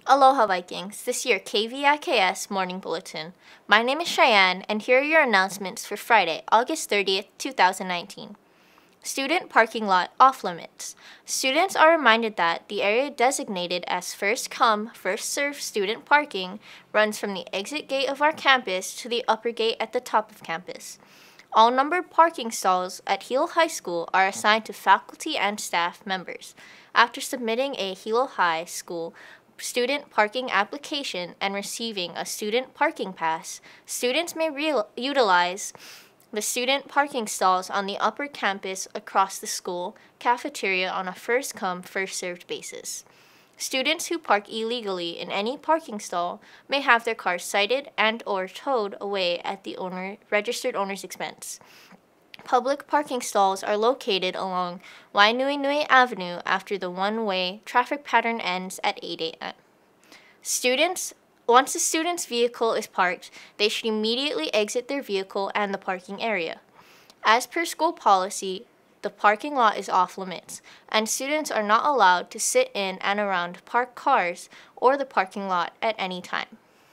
Aloha Vikings, this year KVIKS Morning Bulletin. My name is Cheyenne, and here are your announcements for Friday, August 30th, 2019. Student parking lot off limits. Students are reminded that the area designated as first come, first served student parking runs from the exit gate of our campus to the upper gate at the top of campus. All numbered parking stalls at Hilo High School are assigned to faculty and staff members. After submitting a Hilo High School student parking application and receiving a student parking pass, students may utilize the student parking stalls on the upper campus across the school cafeteria on a first-come, first-served basis. Students who park illegally in any parking stall may have their cars cited and or towed away at the registered owner's expense. Public parking stalls are located along Waianuenue Avenue after the one-way traffic pattern ends at 8 a.m. Once a student's vehicle is parked, they should immediately exit their vehicle and the parking area. As per school policy, the parking lot is off limits, and students are not allowed to sit in and around parked cars or the parking lot at any time.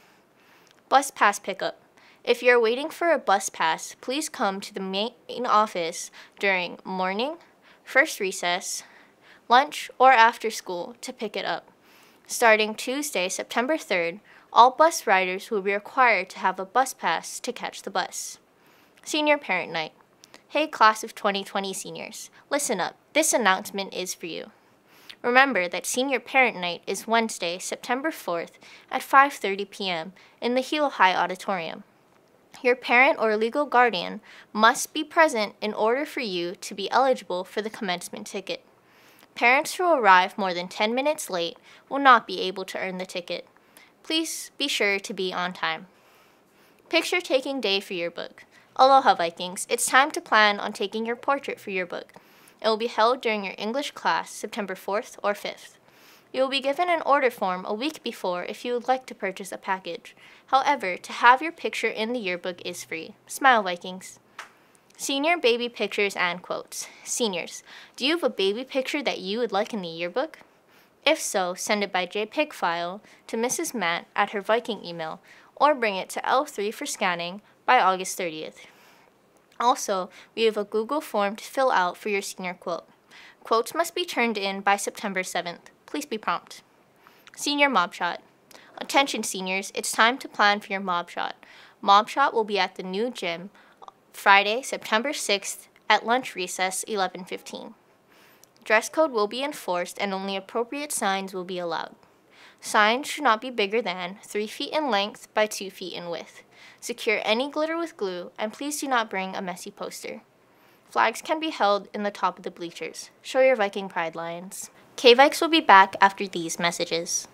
Bus pass pickup. If you're waiting for a bus pass, please come to the main office during morning, first recess, lunch, or after school to pick it up. Starting Tuesday, September 3rd, all bus riders will be required to have a bus pass to catch the bus. Senior Parent Night. Hey, class of 2020 seniors, listen up. This announcement is for you. Remember that Senior Parent Night is Wednesday, September 4th at 5:30 p.m. in the Hilo High Auditorium. Your parent or legal guardian must be present in order for you to be eligible for the commencement ticket. Parents who arrive more than 10 minutes late will not be able to earn the ticket. Please be sure to be on time. Picture taking day for yearbook. Aloha Vikings, it's time to plan on taking your portrait for yearbook. It will be held during your English class September 4th or 5th. You will be given an order form a week before if you would like to purchase a package. However, to have your picture in the yearbook is free. Smile, Vikings. Senior baby pictures and quotes. Seniors, do you have a baby picture that you would like in the yearbook? If so, send it by JPEG file to Mrs. Matt at her Viking email, or bring it to L3 for scanning by August 30th. Also, we have a Google form to fill out for your senior quote. Quotes must be turned in by September 7th. Please be prompt. Senior Mob Shot. Attention seniors, it's time to plan for your Mob Shot. Mob Shot will be at the new gym Friday, September 6th at lunch recess 11:15. Dress code will be enforced and only appropriate signs will be allowed. Signs should not be bigger than 3 feet in length by 2 feet in width. Secure any glitter with glue, and please do not bring a messy poster. Flags can be held in the top of the bleachers. Show your Viking pride, Lions. KVIKS will be back after these messages.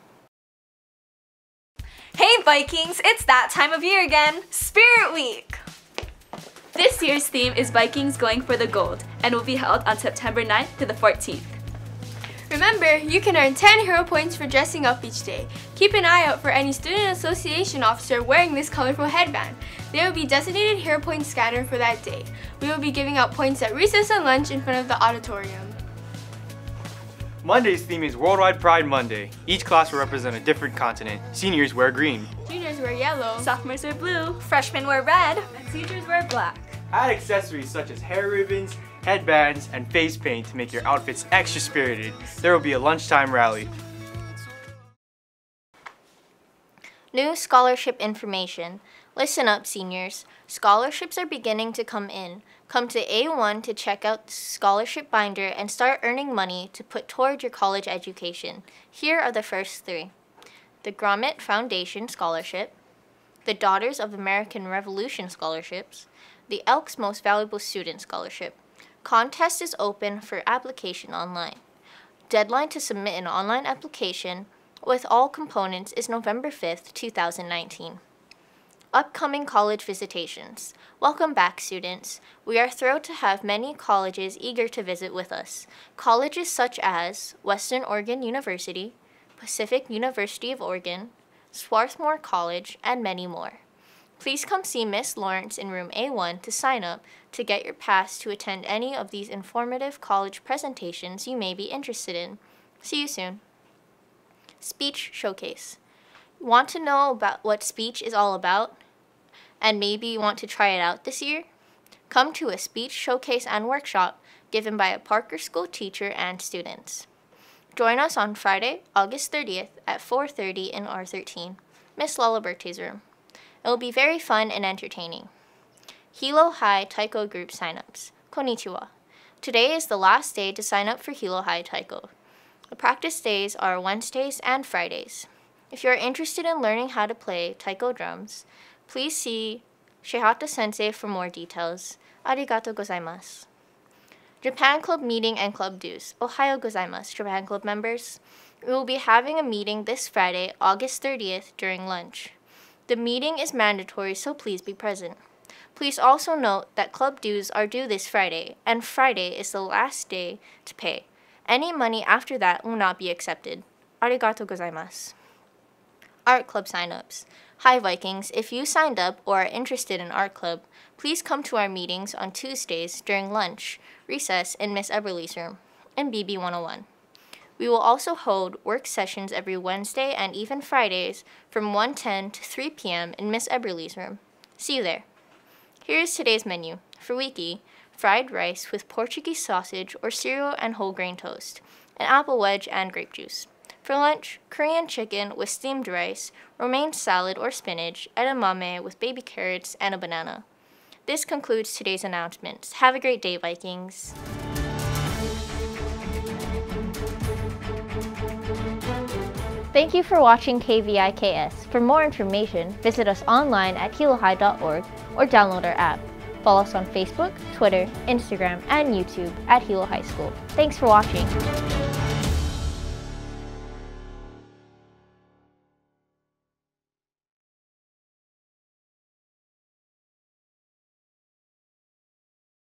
Hey Vikings, it's that time of year again, Spirit Week! This year's theme is Vikings Going for the Gold and will be held on September 9th to the 14th. Remember, you can earn 10 hero points for dressing up each day. Keep an eye out for any student association officer wearing this colorful headband. There will be designated hero point scanner for that day. We will be giving out points at recess and lunch in front of the auditorium. Monday's theme is Worldwide Pride Monday. Each class will represent a different continent. Seniors wear green. Juniors wear yellow. Sophomores wear blue. Freshmen wear red. And seniors wear black. Add accessories such as hair ribbons, headbands, and face paint to make your outfits extra spirited. There will be a lunchtime rally. New scholarship information. Listen up, seniors. Scholarships are beginning to come in. Come to A1 to check out the scholarship binder and start earning money to put toward your college education. Here are the first 3. The Grommet Foundation Scholarship, the Daughters of American Revolution Scholarships, the Elks Most Valuable Student Scholarship. Contest is open for application online. Deadline to submit an online application with all components is November 5th, 2019. Upcoming college visitations. Welcome back, students. We are thrilled to have many colleges eager to visit with us. Colleges such as Western Oregon University, Pacific University of Oregon, Swarthmore College, and many more. Please come see Miss Lawrence in room A1 to sign up to get your pass to attend any of these informative college presentations you may be interested in. See you soon. Speech Showcase. Want to know about what speech is all about? And maybe you want to try it out this year? Come to a speech showcase and workshop given by a Parker School teacher and students. Join us on Friday, August 30th at 4:30 in R13, Miss Lalaberte's room. It will be very fun and entertaining. Hilo High Taiko Group signups. Konnichiwa. Today is the last day to sign up for Hilo High Taiko. The practice days are Wednesdays and Fridays. If you are interested in learning how to play taiko drums, please see Shihata Sensei for more details. Arigatou gozaimasu. Japan Club meeting and club dues. Ohayo gozaimasu, Japan Club members. We will be having a meeting this Friday, August 30th, during lunch. The meeting is mandatory, so please be present. Please also note that club dues are due this Friday, and Friday is the last day to pay. Any money after that will not be accepted. Arigatou gozaimasu. Art Club signups. Hi Vikings, if you signed up or are interested in Art Club, please come to our meetings on Tuesdays during lunch, recess in Miss Eberly's room, in BB 101. We will also hold work sessions every Wednesday and even Fridays from 1:10 to 3 p.m. in Miss Eberly's room. See you there. Here is today's menu. For wiki, fried rice with Portuguese sausage or cereal and whole grain toast, an apple wedge and grape juice. For lunch, Korean chicken with steamed rice, romaine salad or spinach, edamame with baby carrots, and a banana. This concludes today's announcements. Have a great day, Vikings! Thank you for watching KVIKS. For more information, visit us online at hilohigh.org or download our app. Follow us on Facebook, Twitter, Instagram, and YouTube at Hilo High School. Thanks for watching!